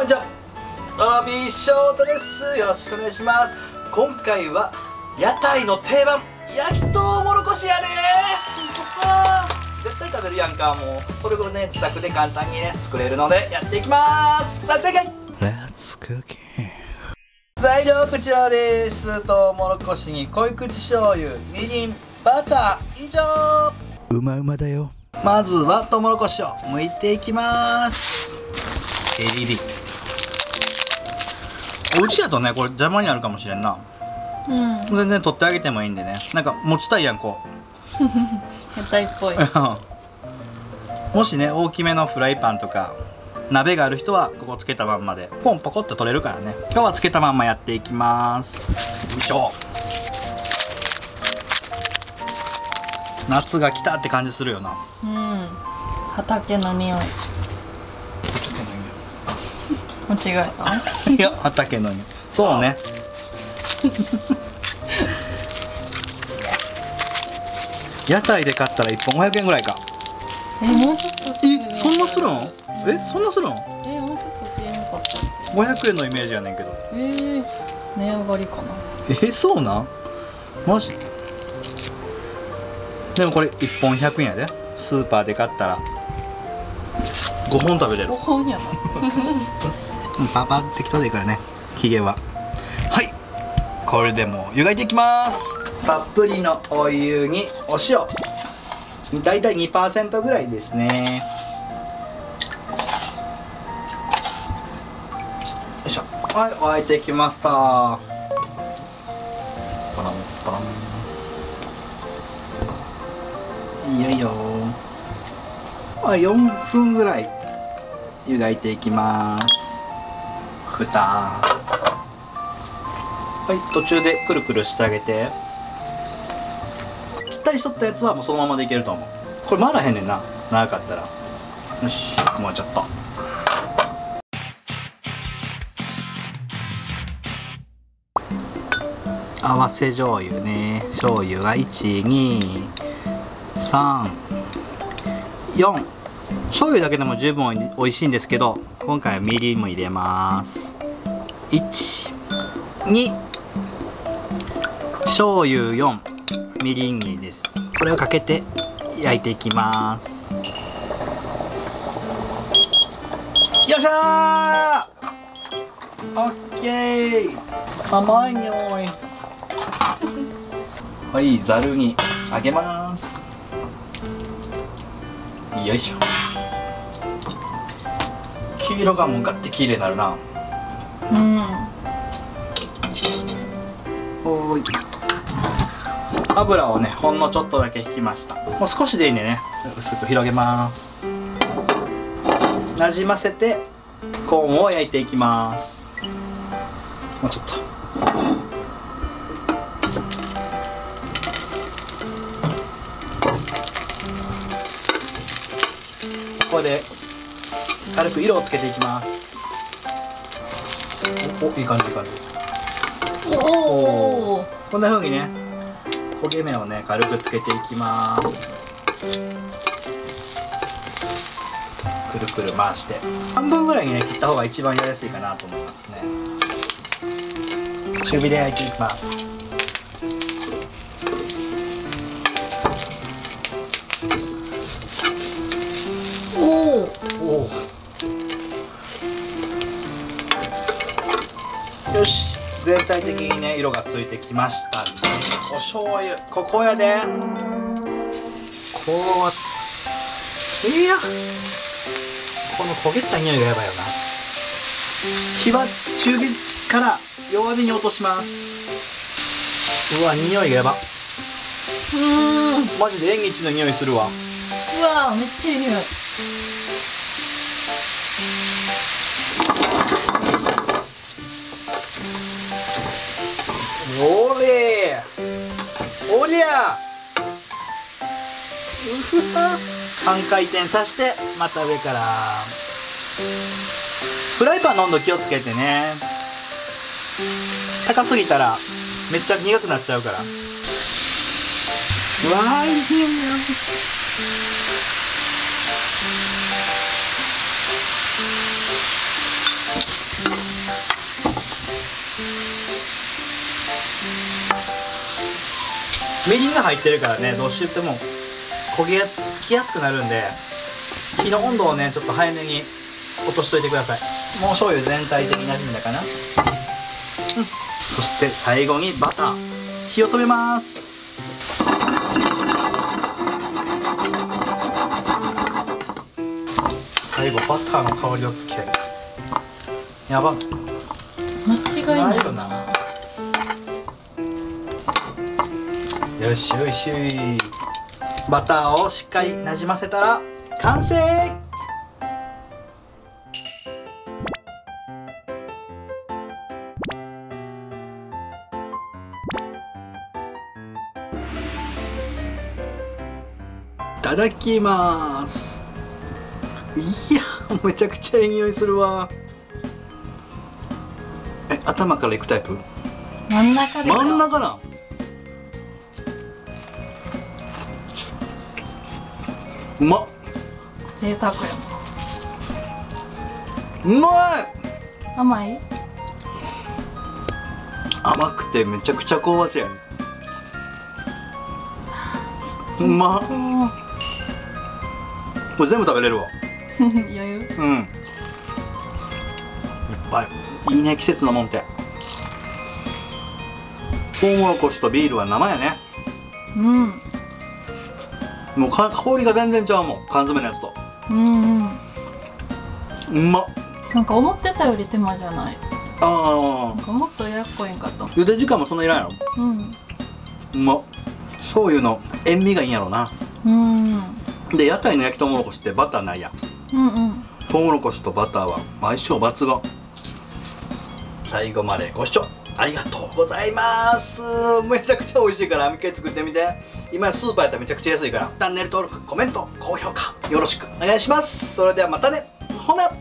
こんにちは、ドラビーショートです。よろしくお願いします。今回は屋台の定番焼きとうもろこしやでー。絶対食べるやんか。もうそれこそね、自宅で簡単にね作れるのでやっていきまーす。さあ正解。Let's cook。材料こちらです。とうもろこしに濃い口醤油、みりん、バター、以上。うまうまだよ。まずはとうもろこしを剥いていきます。エリリ。お家やとねこれ邪魔になるかもしれんな。全然取ってあげてもいいんでね。なんか持ちたいやんこう屋台っぽいもしね大きめのフライパンとか鍋がある人はここつけたまんまでポンポコッと取れるからね。今日はつけたまんまやっていきます。よいしょ。夏が来たって感じするよな。 畑の匂い。間違えたいや畑の匂い。そうね屋台で買ったら1本500円ぐらいか。 もうちょっとする。 そんなするん？そんなするん？ もうちょっとするのかった。 500円のイメージやねんけど。 値上がりかな。 そうなん？マジ？でもこれ1本100円やで。スーパーで買ったら5本食べれる。 5本やなパパ適当でいいからね、ヒゲは。はい、これでもう湯がいていきます。たっぷりのお湯にお塩だいたい 2% ぐらいですね。よいしょ。はい、沸いてきました。パランパラン。いいよいいよ。4分ぐらい湯がいていきます。蓋。はい、途中でくるくるしてあげて。切ったりしとったやつはもうそのままでいけると思う。これ回らへんねんな、長かったら。よし、もうちょっと。合わせ醤油ね。醤油が1、2、3、4。醤油だけでも十分美味しいんですけど、今回はみりんも入れます。1、2、醤油4、みりん2です。これをかけて焼いていきます。よっしゃー。オッケー。甘い匂い。はい、ざるにあげます。よいしょ。黄色がもうガッて綺麗になるな。おーい。油をねほんのちょっとだけ引きました。もう少しでいいんでね、薄く広げます。なじませてコーンを焼いていきます。もうちょっと。ここで軽く色をつけていきます。お、いい感じいい感じ。こんな風にね焦げ目をね軽くつけていきます。くるくる回して半分ぐらいにね切った方が一番やりやすいかなと思いますね。中火で焼いていきます。よし、全体的にね色がついてきましたんで、お醤油ここやで。こういや、この焦げた匂いがやばいよな。火は中火から弱火に落とします。うわ、匂いがやば。マジで縁日の匂いするわ。 うわ、めっちゃいい匂い。 おれー、おりゃ半回転させて、また上から。フライパンの温度気をつけてね。高すぎたらめっちゃ苦くなっちゃうから。うわー、いい匂い。 みりんが入ってるからね、どうしても焦げつきやすくなるんで、火の温度をねちょっと早めに落としといてください。もう醤油全体的に馴染んだかな。そして最後にバター、火を止めます。最後バターの香りをつける。やば、 間違いないな。 よしよし、バターをしっかりなじませたら完成。いただきます。いや、めちゃくちゃいい匂いするわ。頭からいくタイプ？ 真ん中ですよ。 真ん中な。うまっ。 贅沢やうまい。 な。甘い？ 甘くてめちゃくちゃ香ばしい。うまっ。これ全部食べれるわ。 余裕。 うん。いっぱい。いいね、季節のもんって。トウモロコシとビールは生やね。 うん。 もう香りが全然ちゃうもん、缶詰のやつと。 うんうん。 うまっ。 なんか思ってたより手間じゃない。 あなんかもっとやっこいんかと。 茹で時間もそんないらんやろ。 うん。 うまっ。醤油の塩味がいいんやろうな。 うんで、屋台の焼きとうもろこしってバターないやん。 うんうんトウモロコシとバターは相性抜群。最後までご視聴ありがとうございます。めちゃくちゃ美味しいから一回作ってみて。今スーパーやったらめちゃくちゃ安いから、チャンネル登録、コメント、高評価よろしくお願いします。それではまたね。ほな。